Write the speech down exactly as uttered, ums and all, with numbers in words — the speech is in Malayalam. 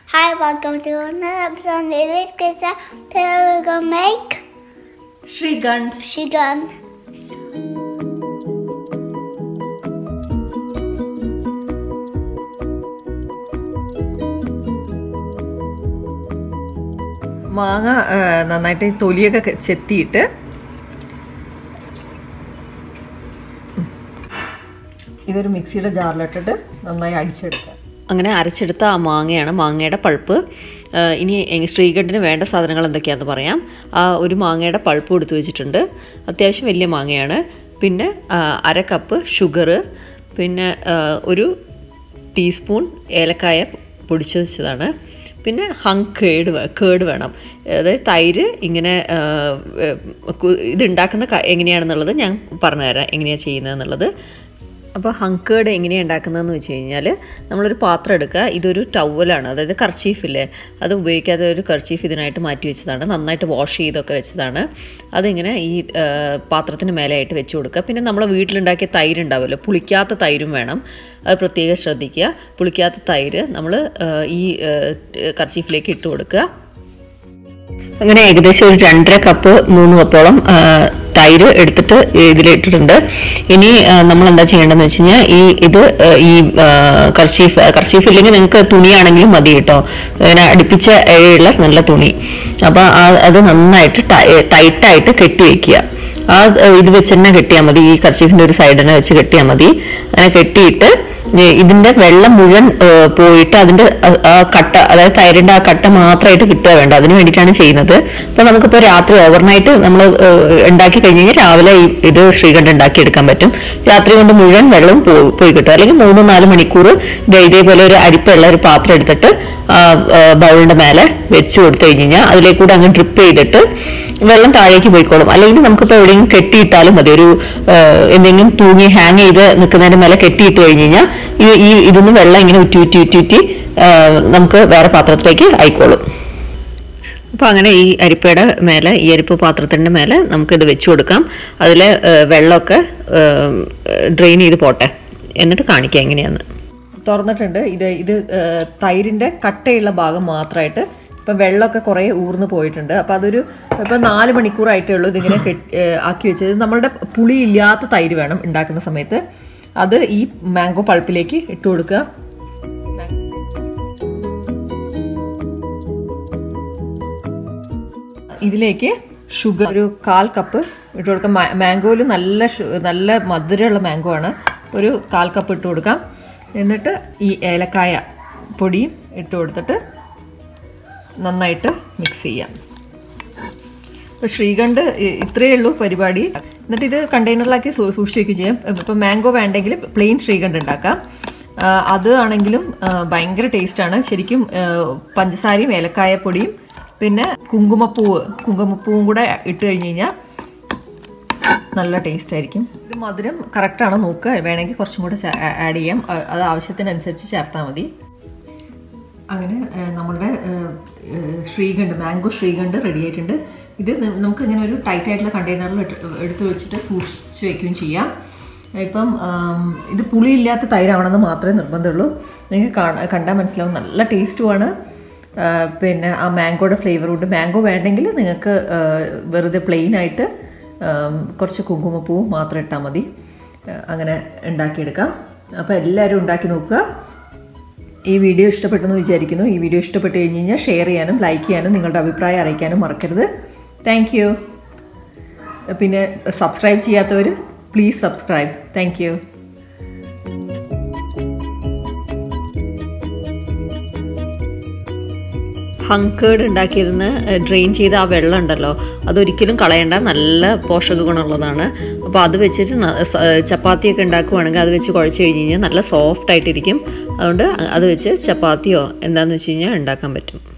Hi, welcome to another episode. In this case, today we're gonna make Shrigand. Shrigand. മാങ്ങ നന്നായിട്ട് തൊലിയൊക്കെ ചെത്തിയിട്ട് ഇതൊരു മിക്സിയുടെ ജാറിലിട്ടിട്ട് നന്നായി അടിച്ചെടുക്കുക. അങ്ങനെ അരച്ചെടുത്ത ആ മാങ്ങയാണ് മാങ്ങയുടെ പൾപ്പ്. ഇനി ശ്രീകണ്ഠന് വേണ്ട സാധനങ്ങൾ എന്തൊക്കെയാണെന്ന് പറയാം. ആ ഒരു മാങ്ങയുടെ പൾപ്പ് എടുത്ത് വെച്ചിട്ടുണ്ട്. അത്യാവശ്യം വലിയ മാങ്ങയാണ്. പിന്നെ അര കപ്പ് ഷുഗർ, പിന്നെ ഒരു ടീസ്പൂൺ ഏലക്കായ പൊടിച്ചു വെച്ചതാണ്. പിന്നെ ഹങ് കേട് കേട് വേണം. അതായത് തൈര് ഇങ്ങനെ ഇതുണ്ടാക്കുന്ന എങ്ങനെയാണെന്നുള്ളത് ഞാൻ പറഞ്ഞുതരാം, എങ്ങനെയാണ് ചെയ്യുന്നതെന്നുള്ളത്. അപ്പോൾ ഹങ്കേഡ് എങ്ങനെയാണ് ഉണ്ടാക്കുന്നതെന്ന് വെച്ച് കഴിഞ്ഞാൽ നമ്മളൊരു പാത്രം എടുക്കുക. ഇതൊരു ടവലാണ്, അതായത് കർച്ചീഫില്ലേ, അത് ഉപയോഗിക്കാതെ ഒരു കർച്ചീഫ് ഇതിനായിട്ട് മാറ്റി വെച്ചതാണ്. നന്നായിട്ട് വാഷ് ചെയ്തൊക്കെ വെച്ചതാണ്. അതിങ്ങനെ ഈ പാത്രത്തിന് മേലെയായിട്ട് വെച്ച് കൊടുക്കുക. പിന്നെ നമ്മളെ വീട്ടിലുണ്ടാക്കിയ തൈര് ഉണ്ടാവുമല്ലോ, പുളിക്കാത്ത തൈരും വേണം, അത് പ്രത്യേകം ശ്രദ്ധിക്കുക. പുളിക്കാത്ത തൈര് നമ്മൾ ഈ കർച്ചീഫിലേക്ക് ഇട്ട് കൊടുക്കുക. അങ്ങനെ ഏകദേശം ഒരു രണ്ടര കപ്പ് മൂന്ന് കപ്പോളം തൈര് എടുത്തിട്ട് ഇതിലിട്ടിട്ടുണ്ട്. ഇനി നമ്മൾ എന്താ ചെയ്യേണ്ടതെന്ന് വെച്ച് കഴിഞ്ഞാൽ ഈ ഇത് ഈ കർച്ചീഫ് കർച്ചീഫ് ഇല്ലെങ്കിൽ നിങ്ങൾക്ക് തുണിയാണെങ്കിലും മതി കേട്ടോ, അങ്ങനെ അടുപ്പിച്ച ഉള്ള നല്ല തുണി. അപ്പോൾ അത് നന്നായിട്ട് ടൈറ്റായിട്ട് കെട്ടി വയ്ക്കുക. ആ ഇത് വെച്ച് തന്നെ കെട്ടിയാൽ മതി, ഈ കർച്ചീഫിൻ്റെ ഒരു സൈഡിനെ വെച്ച് കെട്ടിയാൽ മതി. അങ്ങനെ കെട്ടിയിട്ട് ഇതിൻ്റെ വെള്ളം മുഴുവൻ പോയിട്ട് അതിൻ്റെ കട്ട, അതായത് തൈരിൻ്റെ ആ കട്ട മാത്രമായിട്ട് കിട്ടുക വേണ്ട, അതിന് വേണ്ടിയിട്ടാണ് ചെയ്യുന്നത്. അപ്പോൾ നമുക്കിപ്പോൾ രാത്രി ഓവർനൈറ്റ് നമ്മൾ ഉണ്ടാക്കി കഴിഞ്ഞ് കഴിഞ്ഞാൽ രാവിലെ ഇത് ശ്രീകണ്ഠൻ ഉണ്ടാക്കിയെടുക്കാൻ പറ്റും. രാത്രി കൊണ്ട് മുഴുവൻ വെള്ളവും പോയി കിട്ടും. അല്ലെങ്കിൽ മൂന്ന് നാല് മണിക്കൂർ ഇതേപോലെ ഒരു അരിപ്പുള്ള ഒരു പാത്രം എടുത്തിട്ട് ബൗളിൻ്റെ മേലെ വെച്ച് കൊടുത്തു കഴിഞ്ഞ് കഴിഞ്ഞാൽ അതിലേക്കൂടെ അങ്ങ് ഡ്രിപ്പ് ചെയ്തിട്ട് വെള്ളം താഴേക്ക് പോയിക്കോളും. അല്ലെങ്കിൽ നമുക്കിപ്പോൾ എവിടെയെങ്കിലും കെട്ടിയിട്ടാലും മതി, ഒരു എന്തെങ്കിലും തൂങ്ങി ഹാങ് ചെയ്ത് നിൽക്കുന്നതിൻ്റെ മേലെ കെട്ടിയിട്ട് കഴിഞ്ഞ് കഴിഞ്ഞാൽ ഈ ഈ ഇതൊന്ന് വെള്ളം ഇങ്ങനെ ഉറ്റി ഉറ്റി ഉറ്റി ഉറ്റി നമുക്ക് വേറെ പാത്രത്തിലേക്ക് ആയിക്കോളും. അപ്പോൾ അങ്ങനെ ഈ അരിപ്പയുടെ മേലെ, ഈ അരിപ്പ് പാത്രത്തിൻ്റെ മേലെ നമുക്കിത് വെച്ച് കൊടുക്കാം. അതിൽ വെള്ളമൊക്കെ ഡ്രെയിൻ ചെയ്ത് പോട്ടെ, എന്നിട്ട് കാണിക്കാം എങ്ങനെയാന്ന്. തുറന്നിട്ടുണ്ട്. ഇത് ഇത് തൈരിൻ്റെ കട്ടയുള്ള ഭാഗം മാത്രമായിട്ട് ഇപ്പം വെള്ളമൊക്കെ കുറേ ഊർന്ന് പോയിട്ടുണ്ട്. അപ്പോൾ അതൊരു ഇപ്പം നാല് മണിക്കൂറായിട്ടേ ഉള്ളൂ ഇതിങ്ങനെ ആക്കി വെച്ചത്. നമ്മളുടെ പുളിയില്ലാത്ത തൈര് വേണം ഉണ്ടാക്കുന്ന സമയത്ത്. അത് ഈ മാംഗോ പൾപ്പിലേക്ക് ഇട്ട് കൊടുക്കുക. ഇതിലേക്ക് ഷുഗർ ഒരു കാൽ കപ്പ് ഇട്ട് കൊടുക്കാം. മാംഗോയിൽ നല്ല നല്ല മധുരമുള്ള മാംഗോ ആണ്. ഒരു കാൽ കപ്പ് ഇട്ട് കൊടുക്കാം. എന്നിട്ട് ഈ ഏലക്കായ പൊടിയും ഇട്ട് കൊടുത്തിട്ട് നന്നായിട്ട് മിക്സ് ചെയ്യാം. ഇപ്പോൾ ശ്രീകണ്ഠ് ഇത്രയേ ഉള്ളൂ പരിപാടി. എന്നിട്ട് ഇത് കണ്ടെയ്നറിലാക്കി സൂക്ഷിച്ച് വയ്ക്കുകയും ചെയ്യാം. ഇപ്പോൾ മാംഗോ വേണ്ടെങ്കിൽ പ്ലെയിൻ ശ്രീകണ്ഠ് ഉണ്ടാക്കാം. അത് ആണെങ്കിലും ഭയങ്കര ടേസ്റ്റാണ്. ശരിക്കും പഞ്ചസാരയും ഏലക്കായപ്പൊടിയും പിന്നെ കുങ്കുമപ്പൂവ് കുങ്കുമപ്പൂവും കൂടെ ഇട്ട് കഴിഞ്ഞ് കഴിഞ്ഞാൽ നല്ല ടേസ്റ്റ് ആയിരിക്കും. ഇത് മധുരം കറക്റ്റാണോ നോക്കുക, വേണമെങ്കിൽ കുറച്ചും കൂടെ ആഡ് ചെയ്യാം. അത് ആവശ്യത്തിനനുസരിച്ച് ചേർത്താൽ മതി. അങ്ങനെ നമ്മളുടെ ശ്രീകണ്ഠ് മാംഗോ ശ്രീകണ്ഠ് റെഡി ആയിട്ടുണ്ട്. ഇത് നമുക്ക് ഇങ്ങനെ ഒരു ടൈറ്റ് ആയിട്ടുള്ള കണ്ടെയ്നറിൽ എടുത്ത് വെച്ചിട്ട് സൂക്ഷിച്ച് വയ്ക്കുകയും ചെയ്യാം. ഇപ്പം ഇത് പുളിയില്ലാത്ത തൈരാവണമെന്ന് മാത്രമേ നിർബന്ധമുള്ളൂ. നിങ്ങൾക്ക് കണ്ടാൽ മനസ്സിലാവും, നല്ല ടേസ്റ്റുമാണ്. പിന്നെ ആ മാംഗോയുടെ ഫ്ലേവറുണ്ട്. മാംഗോ വേണ്ടെങ്കിൽ നിങ്ങൾക്ക് വെറുതെ പ്ലെയിനായിട്ട് കുറച്ച് കുങ്കുമപ്പൂവും മാത്രം ഇട്ടാൽ മതി. അങ്ങനെ ഉണ്ടാക്കിയെടുക്കാം. അപ്പോൾ എല്ലാവരും ഉണ്ടാക്കി നോക്കുക. ഈ വീഡിയോ ഇഷ്ടപ്പെട്ടെന്ന് വിചാരിക്കുന്നു. ഈ വീഡിയോ ഇഷ്ടപ്പെട്ട് കഴിഞ്ഞ് കഴിഞ്ഞാൽ ഷെയർ ചെയ്യാനും ലൈക്ക് ചെയ്യാനും നിങ്ങളുടെ അഭിപ്രായം അറിയിക്കാനും മറക്കരുത്. Thank you. പിന്നെ സബ്സ്ക്രൈബ് ചെയ്യാത്തവർ പ്ലീസ് സബ്സ്ക്രൈബ്. Thank you. ഹങ്കേഡ് ഉണ്ടാക്കിയിരുന്ന് ഡ്രെയിൻ ചെയ്ത ആ വെള്ളം ഉണ്ടല്ലോ, അതൊരിക്കലും കളയണ്ട, നല്ല പോഷക ഗുണമുള്ളതാണ്. അപ്പോൾ അത് വെച്ചിട്ട് ചപ്പാത്തിയൊക്കെ ഉണ്ടാക്കുവാണെങ്കിൽ അത് വെച്ച് കുഴച്ച് കഴിഞ്ഞ് കഴിഞ്ഞാൽ നല്ല സോഫ്റ്റ് ആയിട്ടിരിക്കും. അതുകൊണ്ട് അത് വെച്ച് ചപ്പാത്തിയോ എന്താണെന്ന് വെച്ച് കഴിഞ്ഞാൽ ഉണ്ടാക്കാൻ പറ്റും.